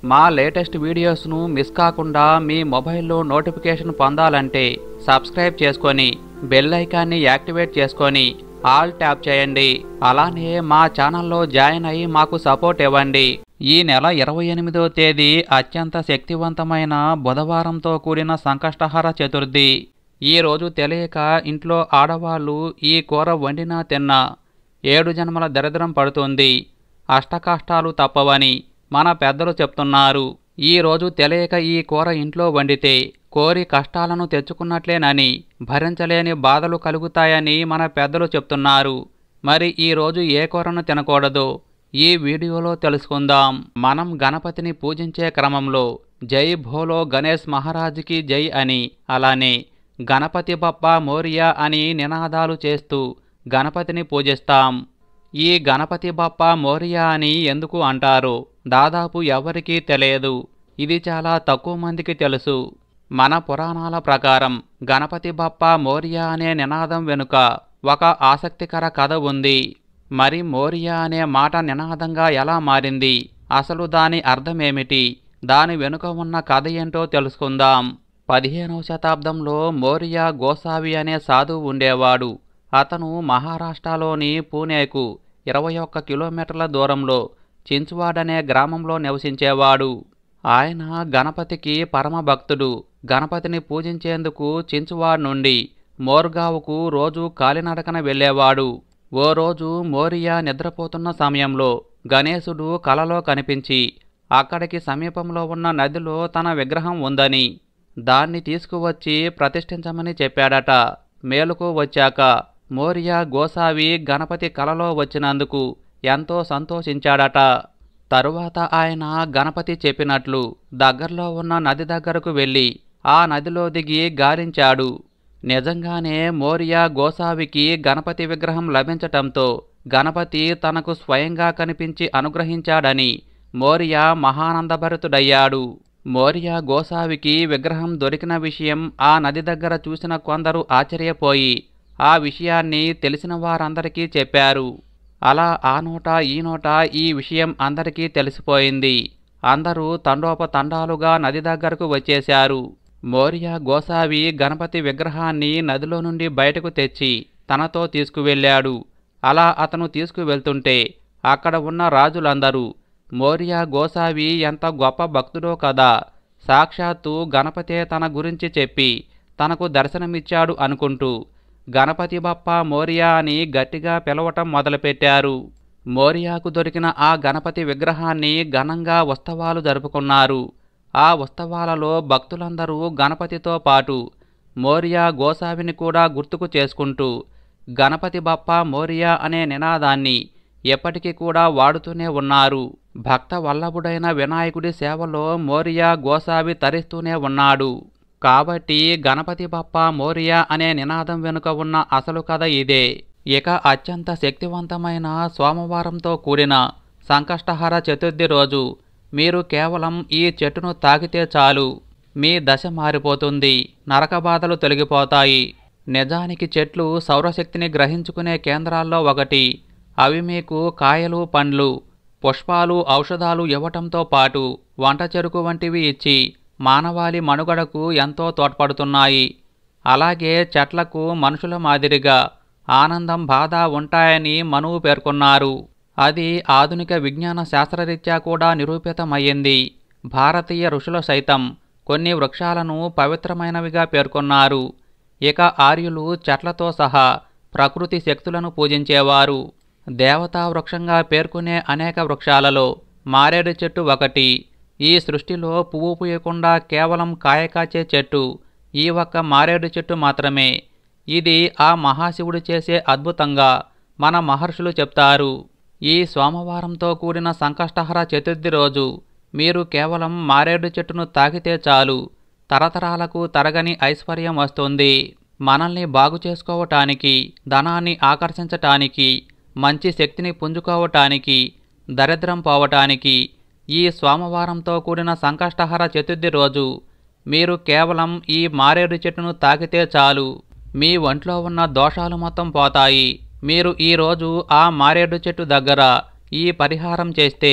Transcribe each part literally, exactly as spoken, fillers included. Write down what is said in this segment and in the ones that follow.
మా latest వీడియోస్ను miss కాకుండా మీ మొబైల్లో నోటిఫికేషన్ పొందాలంటే సబ్స్క్రైబ్ చేసుకొని బెల్ ఐకాన్ని యాక్టివేట్ చేసుకొని ఆల్ ట్యాప్ చేయండి. అలానే మా ఛానల్లో జాయిన్ అయ్యి మాకు సపోర్ట్ ఇవ్వండి. ఈ నెల ఇరవై ఎనిమిదో తేదీ అత్యంత శక్తివంతమైన బుధవారంతో కూడిన సంకష్టహర చతుర్థి. ఈ రోజు తెలియక ఇంట్లో ఆడవాళ్ళు ఈ కూర వండినా తిన్నా ఏడు జన్మల దరిద్రం పడుతుంది, అష్టకష్టాలు తప్పవని మన పెద్దలు చెప్తున్నారు. ఈ రోజు తెలియక ఈ కూర ఇంట్లో వండితే కోరి కష్టాలను తెచ్చుకున్నట్లేనని, భరించలేని బాధలు కలుగుతాయని మన పెద్దలు చెప్తున్నారు. మరి ఈ రోజు ఏ కూరను తినకూడదో ఈ వీడియోలో తెలుసుకుందాం. మనం గణపతిని పూజించే క్రమంలో జై భోలో గణేష్ మహారాజ్కి జై అని, అలానే గణపతి బప్పా మోరియా అని నినాదాలు చేస్తూ గణపతిని పూజిస్తాం. ఈ గణపతి బప్పా మోరియా అని ఎందుకు అంటారో దాదాపు ఎవరికీ తెలియదు. ఇది చాలా తక్కువ మందికి తెలుసు. మన పురాణాల ప్రకారం గణపతి బప్పా మోరియా అనే నినాదం వెనుక ఒక ఆసక్తికర కథ ఉంది. మరి మోరియా అనే మాట నినాదంగా ఎలా మారింది, అసలు దాని అర్థమేమిటి, దాని వెనుక ఉన్న కథ ఏంటో తెలుసుకుందాం. పదిహేనవ శతాబ్దంలో మోరియా గోసావి అనే సాధువు ఉండేవాడు. అతను మహారాష్ట్రలోని పూణేకు ఇరవై ఒక్క కిలోమీటర్ల దూరంలో చించ్వాడ్ అనే గ్రామంలో నివసించేవాడు. ఆయన గణపతికి పరమ భక్తుడు. గణపతిని పూజించేందుకు చించ్వాడ్ నుండి మోర్గావ్కు రోజు కాలినడకన వెళ్ళేవాడు. ఓ రోజు మోరియా నిద్రపోతున్న సమయంలో గణేశుడు కలలో కనిపించి అక్కడికి సమీపంలో ఉన్న నదిలో తన విగ్రహం ఉందని, దాన్ని తీసుకువచ్చి ప్రతిష్ఠించమని చెప్పాడట. మేలుకు వచ్చాక మోరియా గోసావి గణపతి కలలో వచ్చినందుకు ఎంతో సంతోషించాడట. తరువాత ఆయన గణపతి చెప్పినట్లు దగ్గరలో ఉన్న నది దగ్గరకు వెళ్ళి ఆ నదిలో దిగి గాలించాడు. నిజంగానే మోరియా గోసావికి గణపతి విగ్రహం లభించటంతో గణపతి తనకు స్వయంగా కనిపించి అనుగ్రహించాడని మోరియా మహానందభరితుడయ్యాడు. మోరియా గోసావికి విగ్రహం దొరికిన విషయం ఆ నది దగ్గర చూసిన కొందరు ఆశ్చర్యపోయి ఆ విషయాన్ని తెలిసిన వారందరికీ చెప్పారు. అలా ఆ నోట ఈ నోట ఈ విషయం అందరికీ తెలిసిపోయింది. అందరూ తండోపతండాలుగా నది దగ్గరకు వచ్చేశారు. మోరియా గోసావి గణపతి విగ్రహాన్ని నదిలో నుండి బయటకు తెచ్చి తనతో తీసుకువెళ్ళాడు. అలా అతను తీసుకువెళ్తుంటే అక్కడ ఉన్న రాజులందరూ మోరియా గోసావి ఎంత గొప్ప భక్తుడో కదా, సాక్షాత్తు గణపతే తన గురించి చెప్పి తనకు దర్శనమిచ్చాడు అనుకుంటూ గణపతి బప్పా మోరియా అని గట్టిగా పిలవటం మొదలుపెట్టారు. మోరియాకు దొరికిన ఆ గణపతి విగ్రహాన్ని ఘనంగా ఉత్సవాలు జరుపుకున్నారు. ఆ ఉత్సవాలలో భక్తులందరూ గణపతితో పాటు మోరియా గోసావిని కూడా గుర్తుకు చేసుకుంటూ గణపతి బప్పా మోరియా అనే నినాదాన్ని ఎప్పటికీ కూడా వాడుతూనే ఉన్నారు. భక్త వల్లభుడైన వినాయకుడి సేవలో మోరియా గోసావి తరిస్తూనే ఉన్నాడు. కాబట్టి గణపతి బప్పా మోరియా అనే నినాదం వెనుక ఉన్న అసలు కథ ఇదే. ఇక అత్యంత శక్తివంతమైన సోమవారంతో కూడిన సంకష్టహర చతుర్థి రోజు మీరు కేవలం ఈ చెట్టును తాకితే చాలు, మీ దశ మారిపోతుంది, నరక బాధలు తొలగిపోతాయి. నిజానికి చెట్లు సౌరశక్తిని గ్రహించుకునే కేంద్రాల్లో ఒకటి. అవి మీకు కాయలు, పండ్లు, పుష్పాలు, ఔషధాలు ఇవ్వటంతో పాటు వంట చెరుకు వంటివి ఇచ్చి మానవాళి మనుగడకు ఎంతో తోడ్పడుతున్నాయి. అలాగే చెట్లకు మనుషుల మాదిరిగా ఆనందం, బాధ ఉంటాయని మనువు పేర్కొన్నారు. అది ఆధునిక విజ్ఞాన శాస్త్రరీత్యా కూడా నిరూపితమయ్యింది. భారతీయ ఋషుల సైతం కొన్ని వృక్షాలను పవిత్రమైనవిగా పేర్కొన్నారు. ఇక ఆర్యులు చెట్లతో సహా ప్రకృతి శక్తులను పూజించేవారు. దేవతా వృక్షంగా పేర్కొనే అనేక వృక్షాలలో మారేడు చెట్టు ఒకటి. ఈ సృష్టిలో పువ్వు పూయకుండా కేవలం కాయకాచే చెట్టు ఈ ఒక్క మారేడు చెట్టు మాత్రమే. ఇది ఆ మహాశివుడు చేసే అద్భుతంగా మన మహర్షులు చెప్తారు. ఈ సోమవారంతో కూడిన సంకష్టహర చతుర్థి రోజు మీరు కేవలం మారేడు చెట్టును తాకితే చాలు, తరతరాలకు తరగని ఐశ్వర్యం వస్తుంది. మనల్ని బాగు చేసుకోవటానికి, ధనాన్ని ఆకర్షించటానికి, మంచి శక్తిని పుంజుకోవటానికి, దరిద్రం పోవటానికి ఈ సోమవారంతో కూడిన సంకష్టహర చతుర్థి రోజు మీరు కేవలం ఈ మారేడు చెట్టును తాకితే చాలు, మీ ఒంట్లో ఉన్న దోషాలు మొత్తం పోతాయి. మీరు ఈరోజు ఆ మారేడు చెట్టు దగ్గర ఈ పరిహారం చేస్తే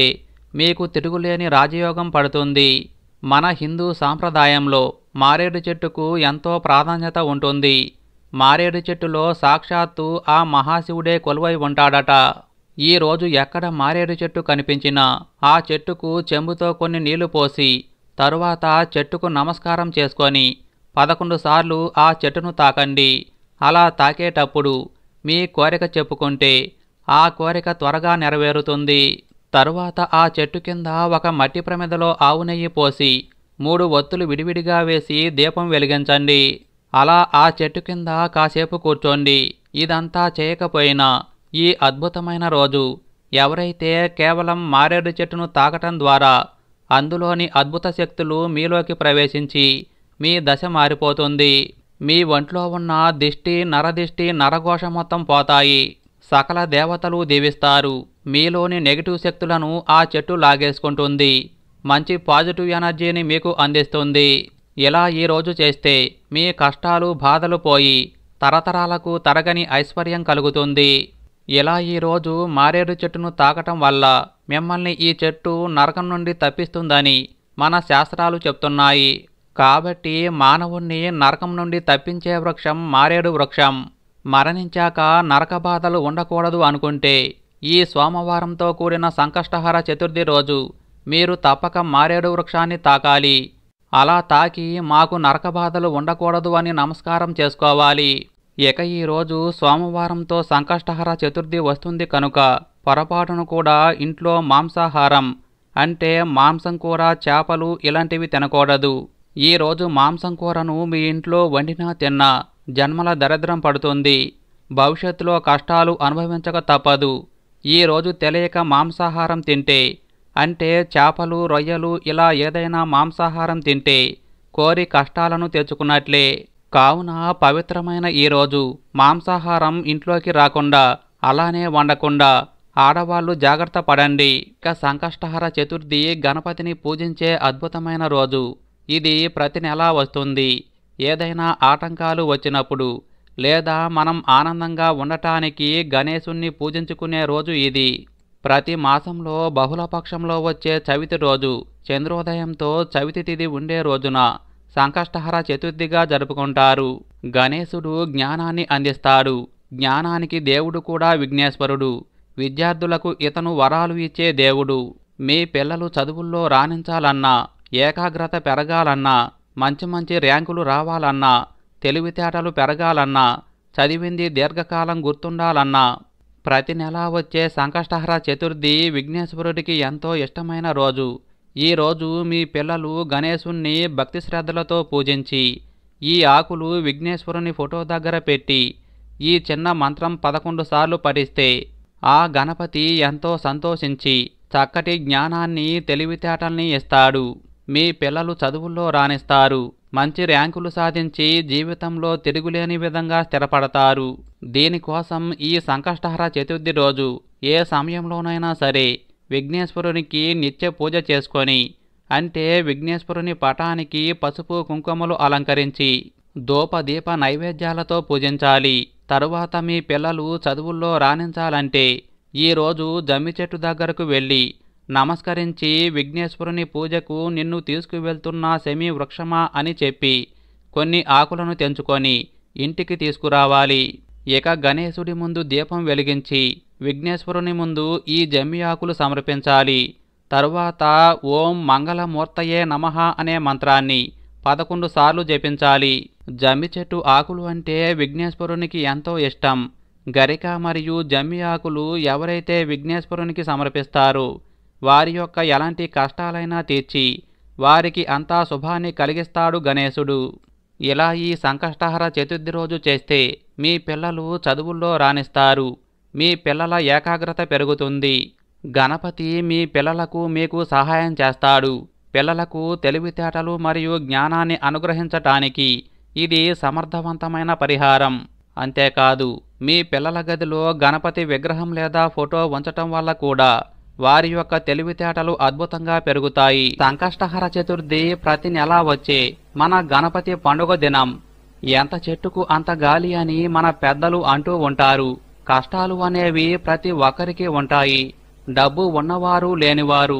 మీకు తిరుగులేని రాజయోగం పడుతుంది. మన హిందూ సాంప్రదాయంలో మారేడు చెట్టుకు ఎంతో ప్రాధాన్యత ఉంటుంది. మారేడు చెట్టులో సాక్షాత్తు ఆ మహాశివుడే కొలువై ఉంటాడట. ఈ రోజు ఎక్కడ మారేడు చెట్టు కనిపించినా ఆ చెట్టుకు చెంబుతో కొన్ని నీళ్లు పోసి తరువాత చెట్టుకు నమస్కారం చేసుకొని పదకొండు సార్లు ఆ చెట్టును తాకండి. అలా తాకేటప్పుడు మీ కోరిక చెప్పుకుంటే ఆ కోరిక త్వరగా నెరవేరుతుంది. తరువాత ఆ చెట్టు కింద ఒక మట్టి ప్రమిదలో ఆవు నెయ్యి పోసి మూడు ఒత్తులు విడివిడిగా వేసి దీపం వెలిగించండి. అలా ఆ చెట్టు కింద కాసేపు కూర్చోండి. ఇదంతా చేయకపోయినా ఈ అద్భుతమైన రోజు ఎవరైతే కేవలం మారేడు చెట్టును తాకటం ద్వారా అందులోని అద్భుత శక్తులు మీలోకి ప్రవేశించి మీ దశ మారిపోతుంది. మీ ఒంట్లో ఉన్న దిష్టి, నరదిష్టి, నరఘోష మొత్తం పోతాయి. సకల దేవతలు దీవిస్తారు. మీలోని నెగిటివ్ శక్తులను ఆ చెట్టు లాగేసుకుంటుంది. మంచి పాజిటివ్ ఎనర్జీని మీకు అందిస్తుంది. ఇలా ఈరోజు చేస్తే మీ కష్టాలు, బాధలు పోయి తరతరాలకు తరగని ఐశ్వర్యం కలుగుతుంది. ఇలా ఈరోజు మారేడు చెట్టును తాకటం వల్ల మిమ్మల్ని ఈ చెట్టు నరకం నుండి తప్పిస్తుందని మన శాస్త్రాలు చెప్తున్నాయి. కాబట్టి మానవుణ్ణి నరకం నుండి తప్పించే వృక్షం మారేడు వృక్షం. మరణించాక నరక బాధలు ఉండకూడదు అనుకుంటే ఈ సోమవారంతో కూడిన సంకష్టహర చతుర్థి రోజు మీరు తప్పక మారేడు వృక్షాన్ని తాకాలి. అలా తాకి మాకు నరక బాధలు ఉండకూడదు అని నమస్కారం చేసుకోవాలి. ఇక ఈరోజు సోమవారంతో సంకష్టహర చతుర్థి వస్తుంది కనుక పొరపాటును కూడా ఇంట్లో మాంసాహారం అంటే మాంసం కూర, చేపలు ఇలాంటివి తినకూడదు. ఈరోజు మాంసం కూరను మీ ఇంట్లో వండినా తిన్నా జన్మల దరిద్రం పడుతుంది. భవిష్యత్తులో కష్టాలు అనుభవించక తప్పదు. ఈరోజు తెలియక మాంసాహారం తింటే అంటే చేపలు, రొయ్యలు ఇలా ఏదైనా మాంసాహారం తింటే కోరి కష్టాలను తెచ్చుకున్నట్లే. కావున పవిత్రమైన ఈరోజు మాంసాహారం ఇంట్లోకి రాకుండా అలానే వండకుండా ఆడవాళ్లు జాగ్రత్త పడండి. ఇక సంకష్టహర చతుర్థి గణపతిని పూజించే అద్భుతమైన రోజు. ఇది ప్రతి నెలా వస్తుంది. ఏదైనా ఆటంకాలు వచ్చినప్పుడు లేదా మనం ఆనందంగా ఉండటానికి గణేశుణ్ణి పూజించుకునే రోజు ఇది. ప్రతి మాసంలో బహుళపక్షంలో వచ్చే చవితి రోజు చంద్రోదయంతో చవితి తిథి ఉండే రోజున సంకష్టహర చతుర్థిగా జరుపుకుంటారు. గణేశుడు జ్ఞానాన్ని అందిస్తాడు. జ్ఞానానికి దేవుడు కూడా విఘ్నేశ్వరుడు. విద్యార్థులకు ఇతను వరాలు ఇచ్చే దేవుడు. మీ పిల్లలు చదువుల్లో రాణించాలన్నా, ఏకాగ్రత పెరగాలన్నా, మంచి మంచి ర్యాంకులు రావాలన్నా, తెలివితేటలు పెరగాలన్నా, చదివింది దీర్ఘకాలం గుర్తుండాలన్నా ప్రతి నెలా వచ్చే సంకష్టహర చతుర్థి విఘ్నేశ్వరుడికి ఎంతో ఇష్టమైన రోజు. ఈ రోజు మీ పిల్లలు గణేశుణ్ణి భక్తి శ్రద్ధలతో పూజించి ఈ ఆకులు విఘ్నేశ్వరుని ఫోటో దగ్గర పెట్టి ఈ చిన్న మంత్రం పదకొండు సార్లు పఠిస్తే ఆ గణపతి ఎంతో సంతోషించి చక్కటి జ్ఞానాన్ని, తెలివితేటల్ని ఇస్తాడు. మీ పిల్లలు చదువుల్లో రాణిస్తారు. మంచి ర్యాంకులు సాధించి జీవితంలో తిరుగులేని విధంగా స్థిరపడతారు. దీనికోసం ఈ సంకష్టహర చతుర్థి రోజు ఏ సమయంలోనైనా సరే విఘ్నేశ్వరునికి నిత్య పూజ చేసుకొని అంటే విఘ్నేశ్వరుని పటానికి పసుపు కుంకుమలు అలంకరించి దూపదీప నైవేద్యాలతో పూజించాలి. తరువాత మీ పిల్లలు చదువుల్లో రాణించాలంటే ఈరోజు జమ్మి చెట్టు దగ్గరకు వెళ్ళి నమస్కరించి విఘ్నేశ్వరుని పూజకు నిన్ను తీసుకువెళ్తున్న శమీ వృక్షమా అని చెప్పి కొన్ని ఆకులను తెంచుకొని ఇంటికి తీసుకురావాలి. ఇక గణేశుడి ముందు దీపం వెలిగించి విఘ్నేశ్వరుని ముందు ఈ జమ్మి ఆకులు సమర్పించాలి. తరువాత ఓం మంగళమూర్తయే నమః అనే మంత్రాన్ని పదకొండు సార్లు జపించాలి. జమ్మి చెట్టు ఆకులు అంటే విఘ్నేశ్వరునికి ఎంతో ఇష్టం. గరిక మరియు జమ్మి ఆకులు ఎవరైతే విఘ్నేశ్వరునికి సమర్పిస్తారో వారి యొక్క ఎలాంటి కష్టాలైనా తీర్చి వారికి అంతా శుభాన్ని కలిగిస్తాడు గణేశుడు. ఇలా ఈ సంకష్టహర చతుర్థి రోజు చేస్తే మీ పిల్లలు చదువుల్లో రాణిస్తారు. మీ పిల్లల ఏకాగ్రత పెరుగుతుంది. గణపతి మీ పిల్లలకు మీకు సహాయం చేస్తాడు. పిల్లలకు తెలివితేటలు మరియు జ్ఞానాన్ని అనుగ్రహించటానికి ఇది సమర్థవంతమైన పరిహారం. అంతేకాదు మీ పిల్లల గదిలో గణపతి విగ్రహం లేదా ఫోటో ఉంచటం వల్ల కూడా వారి యొక్క తెలివితేటలు అద్భుతంగా పెరుగుతాయి. సంకష్టహర చతుర్థి ప్రతి నెలా వచ్చే మన గణపతి పండుగ దినం. ఎంత చెట్టుకు అంత గాలి అని మన పెద్దలు అంటూ ఉంటారు. కష్టాలు అనేవి ప్రతి ఒక్కరికి ఉంటాయి. డబ్బు ఉన్నవారు, లేనివారు,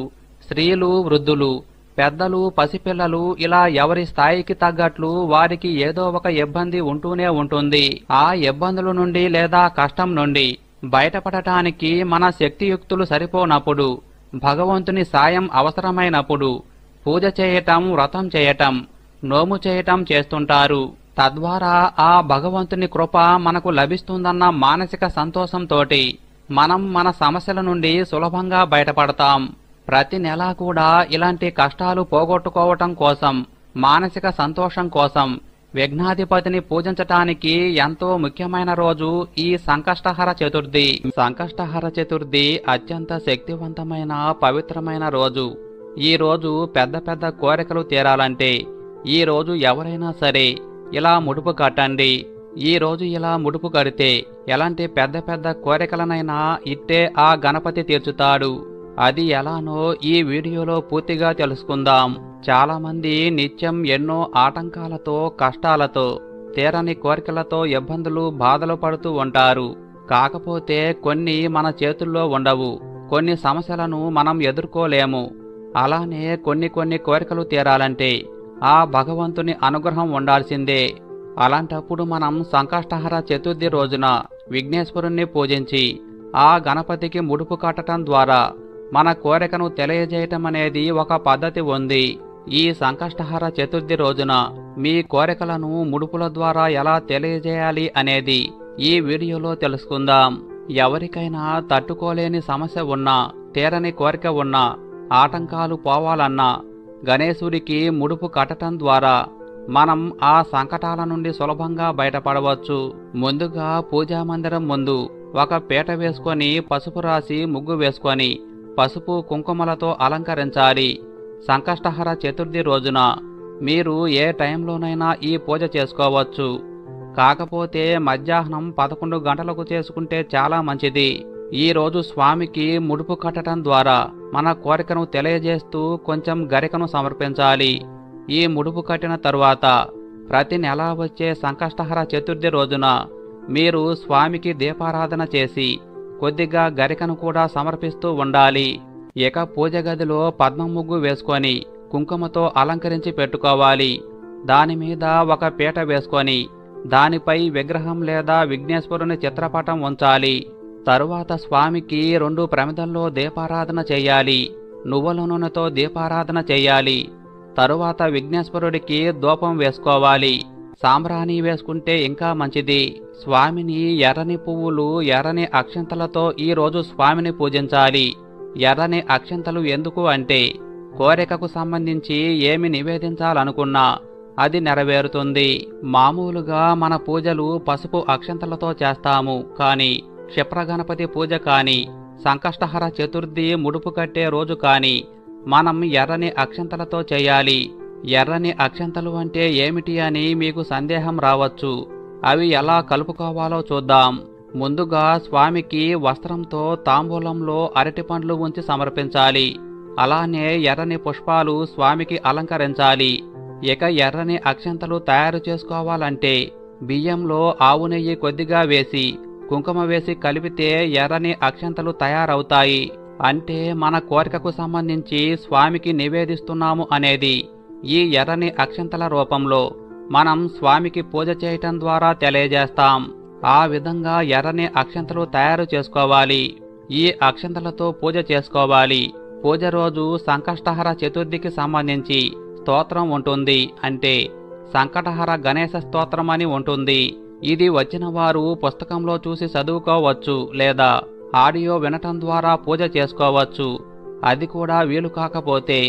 స్త్రీలు, వృద్ధులు, పెద్దలు, పసిపిల్లలు ఇలా ఎవరి స్థాయికి తగ్గట్లు వారికి ఏదో ఒక ఇబ్బంది ఉంటూనే ఉంటుంది. ఆ ఇబ్బందుల నుండి లేదా కష్టం నుండి బయటపడటానికి మన శక్తియుక్తులు సరిపోనప్పుడు, భగవంతుని సాయం అవసరమైనప్పుడు పూజ చేయటం, వ్రతం చేయటం, నోము చేయటం చేస్తుంటారు. తద్వారా ఆ భగవంతుని కృప మనకు లభిస్తుందన్న మానసిక సంతోషంతోటి మనం మన సమస్యల నుండి సులభంగా బయటపడతాం. ప్రతి నెలా కూడా ఇలాంటి కష్టాలు పోగొట్టుకోవటం కోసం, మానసిక సంతోషం కోసం విఘ్నాధిపతిని పూజించటానికి ఎంతో ముఖ్యమైన రోజు ఈ సంకష్టహర చతుర్థి. సంకష్టహర చతుర్థి అత్యంత శక్తివంతమైన పవిత్రమైన రోజు. ఈ రోజు పెద్ద పెద్ద కోరికలు తీరాలంటే ఈ రోజు ఎవరైనా సరే ఇలా ముడుపు కట్టండి. ఈ రోజు ఇలా ముడుపు కడితే ఎలాంటి పెద్ద పెద్ద కోరికలనైనా ఇట్టే ఆ గణపతి తీర్చుతాడు. అది ఎలానో ఈ వీడియోలో పూర్తిగా తెలుసుకుందాం. చాలా మంది నిత్యం ఎన్నో ఆటంకాలతో, కష్టాలతో, తీరని కోరికలతో ఇబ్బందులు, బాధలు పడుతూ ఉంటారు. కాకపోతే కొన్ని మన చేతుల్లో ఉండవు. కొన్ని సమస్యలను మనం ఎదుర్కోలేము. అలానే కొన్ని కొన్ని కోరికలు తీరాలంటే ఆ భగవంతుని అనుగ్రహం ఉండాల్సిందే. అలాంటప్పుడు మనం సంకష్టహర చతుర్థి రోజున విఘ్నేశ్వరుణ్ణి పూజించి ఆ గణపతికి ముడుపు కట్టడం ద్వారా మన కోరికను తెలియజేయటం అనేది ఒక పద్ధతి ఉంది. ఈ సంకష్టహర చతుర్థి రోజున మీ కోరికలను ముడుపుల ద్వారా ఎలా తెలియజేయాలి అనేది ఈ వీడియోలో తెలుసుకుందాం. ఎవరికైనా తట్టుకోలేని సమస్య ఉన్నా, తీరని కోరిక ఉన్నా, ఆటంకాలు పోవాలన్నా గణేశుడికి ముడుపు కట్టడం ద్వారా మనం ఆ సంకటాల నుండి సులభంగా బయటపడవచ్చు. ముందుగా పూజా మందిరం ముందు ఒక పీట వేసుకొని, పసుపు రాసి ముగ్గు వేసుకొని పసుపు కుంకుమలతో అలంకరించాలి. సంకష్టహర చతుర్థి రోజున మీరు ఏ టైంలోనైనా ఈ పూజ చేసుకోవచ్చు. కాకపోతే మధ్యాహ్నం పదకొండు గంటలకు చేసుకుంటే చాలా మంచిది. ఈ రోజు స్వామికి ముడుపు కట్టడం ద్వారా మన కోరికను తెలియజేస్తూ కొంచెం గరికను సమర్పించాలి. ఈ ముడుపు కట్టిన తరువాత ప్రతి నెల వచ్చే సంకష్టహర చతుర్థి రోజున మీరు స్వామికి దీపారాధన చేసి కొద్దిగా గరికను కూడా సమర్పిస్తూ ఉండాలి. ఇక పూజ గదిలో పద్మం ముగ్గు వేసుకొని కుంకుమతో అలంకరించి పెట్టుకోవాలి. దానిమీద ఒక పీట వేసుకొని దానిపై విగ్రహం లేదా విఘ్నేశ్వరుని చిత్రపటం ఉంచాలి. తరువాత స్వామికి రెండు ప్రమిదల్లో దీపారాధన చేయాలి. నువ్వుల నూనెతో దీపారాధన చేయాలి. తరువాత విఘ్నేశ్వరుడికి ధూపం వేసుకోవాలి. సాంబ్రాణి వేసుకుంటే ఇంకా మంచిది. స్వామిని ఎర్రని పువ్వులు, ఎర్రని అక్షంతలతో ఈ రోజు స్వామిని పూజించాలి. ఎర్రని అక్షంతలు ఎందుకు అంటే కోరికకు సంబంధించి ఏమి నివేదించాలనుకున్నా అది నెరవేరుతుంది. మామూలుగా మన పూజలు పసుపు అక్షంతలతో చేస్తాము. కానీ క్షిప్రగణపతి పూజ కానీ, సంకష్టహర చతుర్థి ముడుపు కట్టే రోజు కానీ మనం ఎర్రని అక్షంతలతో చేయాలి. ఎర్రని అక్షంతలు అంటే ఏమిటి అని మీకు సందేహం రావచ్చు. అవి ఎలా కలుపుకోవాలో చూద్దాం. ముందుగా స్వామికి వస్త్రంతో తాంబూలంలో అరటి పండ్లు ఉంచి సమర్పించాలి. అలానే ఎర్రని పుష్పాలు స్వామికి అలంకరించాలి. ఇక ఎర్రని అక్షంతలు తయారు చేసుకోవాలంటే బియ్యంలో ఆవు నెయ్యి కొద్దిగా వేసి కుంకుమ వేసి కలిపితే ఎర్రని అక్షంతలు తయారవుతాయి. అంటే మన కోరికకు సంబంధించి స్వామికి నివేదిస్తున్నాము అనేది ఈ ఎర్రని అక్షంతల రూపంలో మనం స్వామికి పూజ చేయటం ద్వారా తెలియజేస్తాం. ఆ విధంగా ఎర్రని అక్షంతలు తయారు చేసుకోవాలి. ఈ అక్షంతలతో పూజ చేసుకోవాలి. పూజ రోజు సంకష్టహర చతుర్థికి సంబంధించి స్తోత్రం ఉంటుంది. అంటే సంకటహర గణేశ స్తోత్రం అని ఉంటుంది. ఇది వచ్చిన వారు పుస్తకంలో చూసి చదువుకోవచ్చు లేదా ఆడియో వినటం ద్వారా పూజ చేసుకోవచ్చు. అది కూడా వీలు కాకపోతే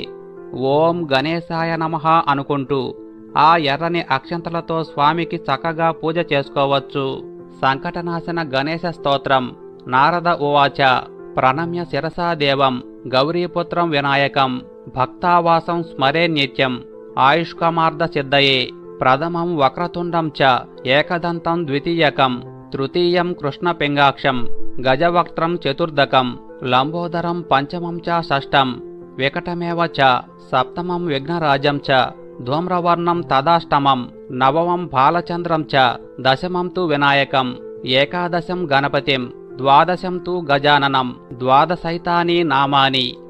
ఓం గణేశాయ నమః అనుకుంటూ ఆ ఎర్రని అక్షంతలతో స్వామికి చక్కగా పూజ చేసుకోవచ్చు. సంకటనాశన గణేశ స్తోత్రం. నారద ఉవాచ ప్రణమ్య శిరసా దేవం గౌరీపుత్రం వినాయకం భక్తావాసం స్మరే నిత్యం ఆయుష్కమార్ధ సిద్ధయే ప్రథమం వక్రతుండం చ ఏకదంతం ద్వితీయకం తృతీయం కృష్ణ పింగాక్షం గజవక్త్రం చతుర్దకం లంబోదరం పంచమం చ షష్టం వికటమేవ చ సప్తమం విఘ్నరాజం చ ధూమ్రవర్ణం తదాష్టమం నవమం బాలచంద్రం చ దశమం తు వినాయకం ఏకాదశం గణపతిం ద్వాదశం తు గజాననం ద్వాదశైతాని నామాని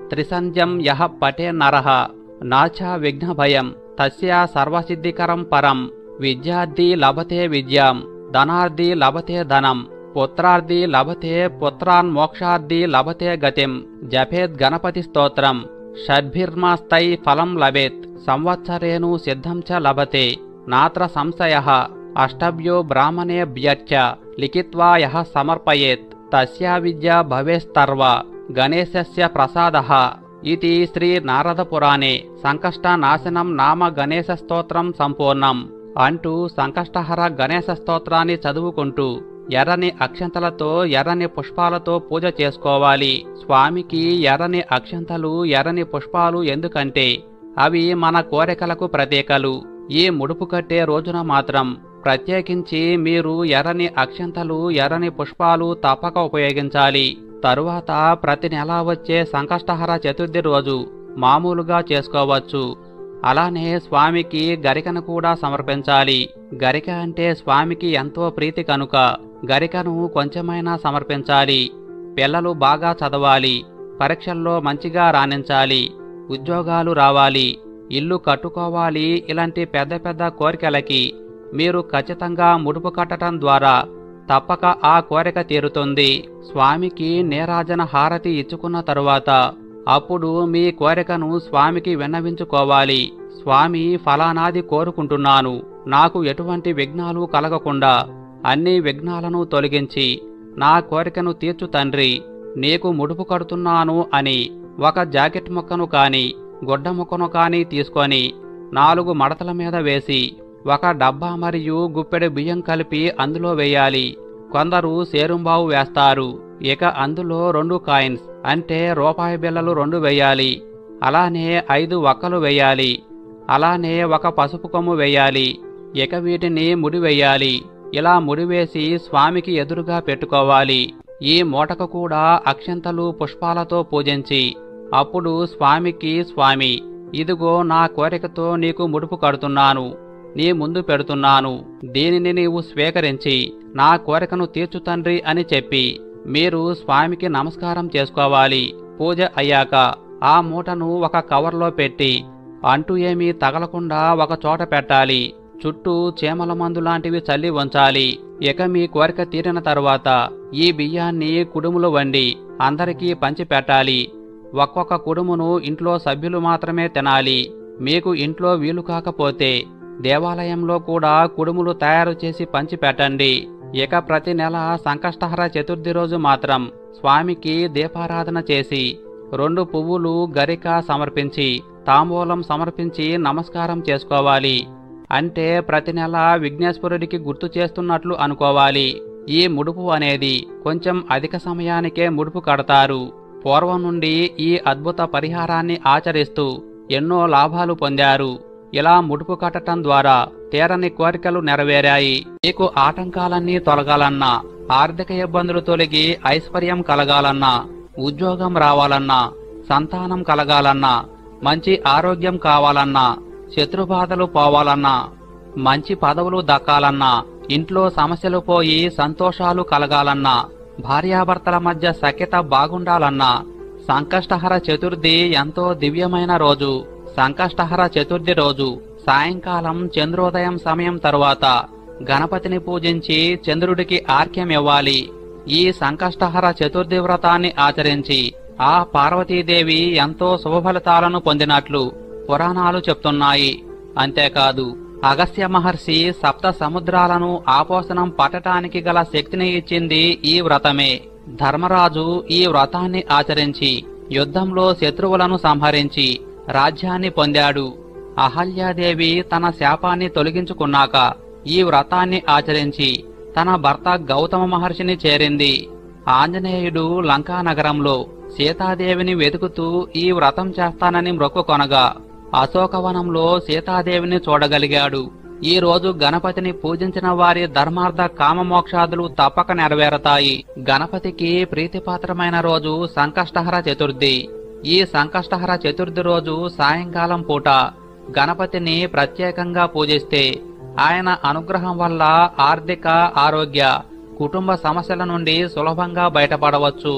త్రిసంధ్యం యః పఠే నరః నాచ విఘ్నభయం తస్య సర్వసిద్ధికరం పరం. విద్యార్థి లభతే విద్యాం ధనార్థి లభతే ధనం పుత్రార్థి లభతే పుత్రాన్ మోక్షార్థి లభతే గతిం. జపేద్ గణపతి స్తోత్రం షడ్భిర్మాస్తై ఫలం లభేత్ సంవత్సరేణు సిద్ధం చ లభతే. నాత్ర సంశయః అష్టభ్యో బ్రాహ్మణేభ్యశ్చ లిఖిత్వా యః సమర్పయేత్ తస్యా విద్యా భవేస్తర్వ గణేశస్య ప్రసాదః. ఇది శ్రీ నారద పురాణే సంకష్టనాశనం నామ గణేశ స్తోత్రం సంపూర్ణం అంటూ సంకష్టహర గణేశ స్తోత్రాన్ని చదువుకుంటూ ఎర్రని అక్షంతలతో ఎర్రని పుష్పాలతో పూజ చేసుకోవాలి. స్వామికి ఎర్రని అక్షంతలు ఎర్రని పుష్పాలు ఎందుకంటే అవి మన కోరికలకు ప్రతీకలు. ఈ ముడుపు కట్టే రోజున మాత్రం ప్రత్యేకించి మీరు ఎర్రని అక్షంతలు ఎర్రని పుష్పాలు తప్పక ఉపయోగించాలి. తరువాత ప్రతి నెల వచ్చే సంకష్టహర చతుర్థి రోజు మామూలుగా చేసుకోవచ్చు. అలానే స్వామికి గరికను కూడా సమర్పించాలి. గరిక అంటే స్వామికి ఎంతో ప్రీతి కనుక గరికను కొంచెమైనా సమర్పించాలి. పిల్లలు బాగా చదవాలి, పరీక్షల్లో మంచిగా రాణించాలి, ఉద్యోగాలు రావాలి, ఇల్లు కట్టుకోవాలి. ఇలాంటి పెద్ద పెద్ద కోరికలకి మీరు ఖచ్చితంగా ముడుపు కట్టడం ద్వారా తప్పక ఆ కోరిక తీరుతుంది. స్వామికి నీరాజన హారతి ఇచ్చుకున్న తరువాత అప్పుడు మీ కోరికను స్వామికి విన్నవించుకోవాలి. స్వామి ఫలానాది కోరుకుంటున్నాను, నాకు ఎటువంటి విఘ్నాలు కలగకుండా అన్ని విఘ్నాలను తొలగించి నా కోరికను తీర్చు తండ్రి, నీకు ముడుపు కడుతున్నాను అని ఒక జాకెట్ ముక్కను కాని గుడ్డ ముక్కను కాని తీసుకొని నాలుగు మడతల మీద వేసి ఒక డబ్బా మరియు గుప్పెడు బియ్యం కలిపి అందులో వేయాలి. కొందరు సేరుంబావు వేస్తారు. ఇక అందులో రెండు కాయిన్స్ అంటే రూపాయి బిళ్ళలు రెండు వేయాలి. అలానే ఐదు వక్కలు వేయాలి. అలానే ఒక పసుపు కొమ్ము వేయాలి. ఇక వీటిని ముడివేయాలి. ఇలా ముడివేసి స్వామికి ఎదురుగా పెట్టుకోవాలి. ఈ మూటకు కూడా అక్షంతలు పుష్పాలతో పూజించి అప్పుడు స్వామికి, స్వామి ఇదిగో నా కోరికతో నీకు ముడుపు కడుతున్నాను, నీ ముందు పెడుతున్నాను, దీనిని నీవు స్వీకరించి నా కోరికను తీర్చు తండ్రి అని చెప్పి మీరు స్వామికి నమస్కారం చేసుకోవాలి. పూజ అయ్యాక ఆ మూటను ఒక కవర్లో పెట్టి అంటూ ఏమీ తగలకుండా ఒక చోట పెట్టాలి. చుట్టూ చీమల మందు లాంటివి చల్లి ఉంచాలి. ఇక మీ కోరిక తీరిన తరువాత ఈ బియ్యాన్ని కుడుములు వండి అందరికీ పంచి పెట్టాలి. ఒక్కొక్క కుడుమును ఇంట్లో సభ్యులు మాత్రమే తినాలి. మీకు ఇంట్లో వీలు కాకపోతే దేవాలయంలో కూడా కుడుములు తయారు చేసి పంచి పెట్టండి. ఇక ప్రతి నెల సంకష్టహర చతుర్థి రోజు మాత్రం స్వామికి దీపారాధన చేసి రెండు పువ్వులు గరిక సమర్పించి తాంబూలం సమర్పించి నమస్కారం చేసుకోవాలి. అంటే ప్రతి నెల విఘ్నేశ్వరుడికి గుర్తు చేస్తున్నట్లు అనుకోవాలి. ఈ ముడుపు అనేది కొంచెం అధిక సమయానికే ముడుపు కడతారు. పూర్వం నుండి ఈ అద్భుత పరిహారాన్ని ఆచరిస్తూ ఎన్నో లాభాలు పొందారు. ఇలా ముడుపు కట్టడం ద్వారా తీరని కోరికలు నెరవేరాయి. మీకు ఆటంకాలన్నీ తొలగాలన్నా, ఆర్థిక ఇబ్బందులు తొలగి ఐశ్వర్యం కలగాలన్నా, ఉద్యోగం రావాలన్నా, సంతానం కలగాలన్నా, మంచి ఆరోగ్యం కావాలన్నా, శత్రుబాధలు పోవాలన్నా, మంచి పదవులు దక్కాలన్నా, ఇంట్లో సమస్యలు పోయి సంతోషాలు కలగాలన్నా, భార్యాభర్తల మధ్య సఖ్యత బాగుండాలన్నా సంకష్టహర చతుర్థి ఎంతో దివ్యమైన రోజు. సంకష్టహర చతుర్థి రోజు సాయంకాలం చంద్రోదయం సమయం తరువాత గణపతిని పూజించి చంద్రుడికి ఆర్ఘ్యం ఇవ్వాలి. ఈ సంకష్టహర చతుర్థి వ్రతాన్ని ఆచరించి ఆ పార్వతీదేవి ఎంతో శుభఫలితాలను పొందినట్లు పురాణాలు చెప్తున్నాయి. అంతేకాదు అగస్త్య మహర్షి సప్త సముద్రాలను ఆపోసనం పట్టటానికి గల శక్తిని ఇచ్చింది ఈ వ్రతమే. ధర్మరాజు ఈ వ్రతాన్ని ఆచరించి యుద్ధంలో శత్రువులను సంహరించి రాజ్యాన్ని పొందాడు. అహల్యాదేవి తన శాపాన్ని తొలగించుకున్నాక ఈ వ్రతాన్ని ఆచరించి తన భర్త గౌతమ మహర్షిని చేరింది. ఆంజనేయుడు లంకా నగరంలో సీతాదేవిని వెతుకుతూ ఈ వ్రతం చేస్తానని మొక్కుకొనగా అశోకవనంలో సీతాదేవిని చూడగలిగాడు. ఈ రోజు గణపతిని పూజించిన వారి ధర్మార్థ కామమోక్షాదులు తప్పక నెరవేరతాయి. గణపతికి ప్రీతిపాత్రమైన రోజు సంకష్టహర చతుర్థి. ఈ సంకష్టహర చతుర్థి రోజు సాయంకాలం పూట గణపతిని ప్రత్యేకంగా పూజిస్తే ఆయన అనుగ్రహం వల్ల ఆర్థిక, ఆరోగ్య, కుటుంబ సమస్యల నుండి సులభంగా బయటపడవచ్చు.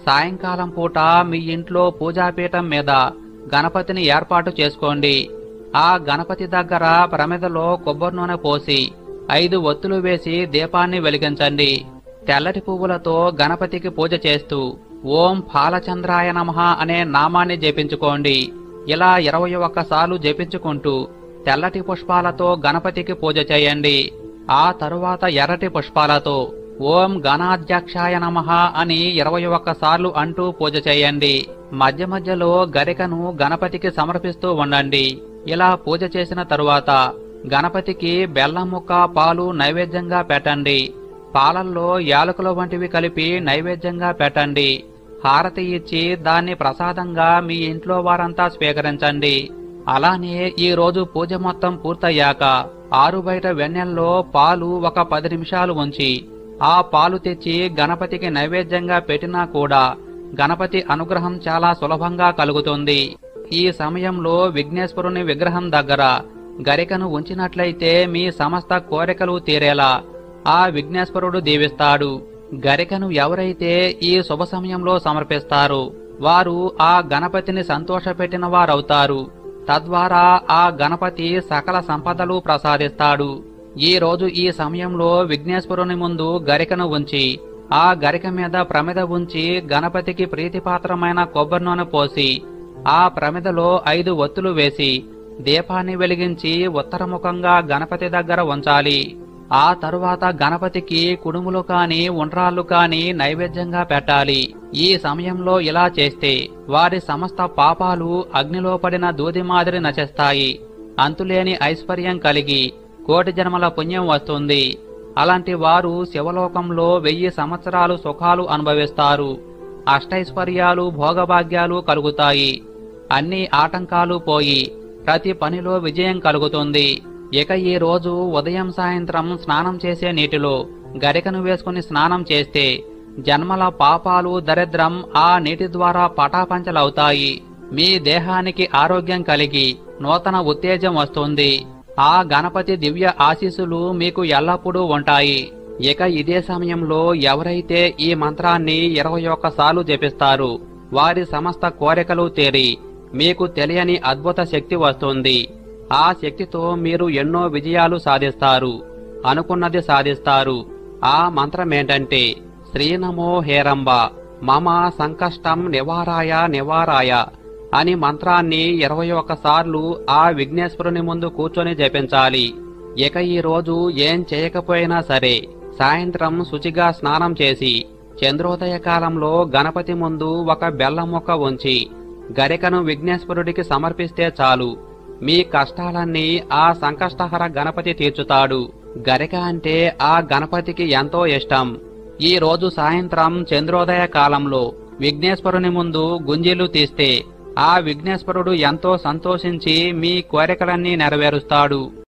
సాయంకాలం పూట మీ ఇంట్లో పూజాపీఠం మీద గణపతిని ఏర్పాటు చేసుకోండి. ఆ గణపతి దగ్గర ప్రమిదలో కొబ్బరి నూనె పోసి ఐదు ఒత్తులు వేసి దీపాన్ని వెలిగించండి. తెల్లటి పువ్వులతో గణపతికి పూజ చేస్తూ ఓం ఫాలచంద్రాయ నమః అనే నామాన్ని జపించుకోండి. ఇలా ఇరవై ఒక్కసార్లు జపించుకుంటూ తెల్లటి పుష్పాలతో గణపతికి పూజ చేయండి. ఆ తరువాత ఎర్రటి పుష్పాలతో ఓం గణాధ్యక్షాయ నమః అని ఇరవై ఒక్కసార్లు అంటూ పూజ చేయండి. మధ్య మధ్యలో గరికను గణపతికి సమర్పిస్తూ ఉండండి. ఇలా పూజ చేసిన తరువాత గణపతికి బెల్లం ముక్క పాలు నైవేద్యంగా పెట్టండి. పాలల్లో యాలకుల వంటివి కలిపి నైవేద్యంగా పెట్టండి. హారతి ఇచ్చి దాన్ని ప్రసాదంగా మీ ఇంట్లో వారంతా స్వీకరించండి. అలానే ఈ రోజు పూజ మొత్తం పూర్తయ్యాక ఆరు బయట వెన్నెల్లో పాలు ఒక పది నిమిషాలు ఉంచి ఆ పాలు తెచ్చి గణపతికి నైవేద్యంగా పెట్టినా కూడా గణపతి అనుగ్రహం చాలా సులభంగా కలుగుతుంది. ఈ సమయంలో విఘ్నేశ్వరుని విగ్రహం దగ్గర గరికను ఉంచినట్లయితే మీ సమస్త కోరికలు తీరేలా ఆ విఘ్నేశ్వరుడు దీవిస్తాడు. గరికను ఎవరైతే ఈ శుభ సమయంలో సమర్పిస్తారో వారు ఆ గణపతిని సంతోషపెట్టిన వారవుతారు. తద్వారా ఆ గణపతి సకల సంపదలు ప్రసాదిస్తాడు. ఈ రోజు ఈ సమయంలో విఘ్నేశ్వరుని ముందు గరికను ఉంచి ఆ గరిక మీద ప్రమిద ఉంచి గణపతికి ప్రీతిపాత్రమైన కొబ్బరి నూనె పోసి ఆ ప్రమిదలో ఐదు ఒత్తులు వేసి దీపాన్ని వెలిగించి ఉత్తరముఖంగా గణపతి దగ్గర ఉంచాలి. ఆ తరువాత గణపతికి కుడుములు కాని ఉండ్రాళ్ళు కాని నైవేద్యంగా పెట్టాలి. ఈ సమయంలో ఇలా చేస్తే వారి సమస్త పాపాలు అగ్నిలో పడిన దూది మాదిరి నశిస్తాయి. అంతులేని ఐశ్వర్యం కలిగి కోటి జన్మల పుణ్యం వస్తుంది. అలాంటి వారు శివలోకంలో వెయ్యి సంవత్సరాలు సుఖాలు అనుభవిస్తారు. అష్టైశ్వర్యాలు భోగభాగ్యాలు కలుగుతాయి. అన్ని ఆటంకాలు పోయి ప్రతి పనిలో విజయం కలుగుతుంది. ఇక ఈ రోజు ఉదయం సాయంత్రం స్నానం చేసే నీటిలో గరికను వేసుకుని స్నానం చేస్తే జన్మల పాపాలు దరిద్రం ఆ నీటి ద్వారా పటాపంచలవుతాయి. మీ దేహానికి ఆరోగ్యం కలిగి నూతన ఉత్తేజం వస్తుంది. ఆ గణపతి దివ్య ఆశీస్సులు మీకు ఎల్లప్పుడూ ఉంటాయి. ఇక ఇదే సమయంలో ఎవరైతే ఈ మంత్రాన్ని ఇరవై ఒక్కసార్లు జపిస్తారు వారి సమస్త కోరికలు తీరి మీకు తెలియని అద్భుత శక్తి వస్తుంది. ఆ శక్తితో మీరు ఎన్నో విజయాలు సాధిస్తారు. అనుకున్నది సాధిస్తారు. ఆ మంత్రమేంటంటే శ్రీనమో హేరంబ మమ సంకష్టం నివారాయ నివారాయ అని మంత్రాన్ని ఇరవై ఒక్కసార్లు ఆ విఘ్నేశ్వరుని ముందు కూర్చొని జపించాలి. ఇక ఈ రోజు ఏం చేయకపోయినా సరే సాయంత్రం శుచిగా స్నానం చేసి చంద్రోదయ కాలంలో గణపతి ముందు ఒక బెల్లం ముక్క ఉంచి గరికను విఘ్నేశ్వరుడికి సమర్పిస్తే చాలు. మీ కష్టాలన్నీ ఆ సంకష్టహర గణపతి తీర్చుతాడు. గరిక అంటే ఆ గణపతికి ఎంతో ఇష్టం. ఈ రోజు సాయంత్రం చంద్రోదయ కాలంలో విఘ్నేశ్వరుని ముందు గుంజీలు తీస్తే ఆ విఘ్నేశ్వరుడు ఎంతో సంతోషించి మీ కోరికలన్నీ నెరవేరుస్తాడు.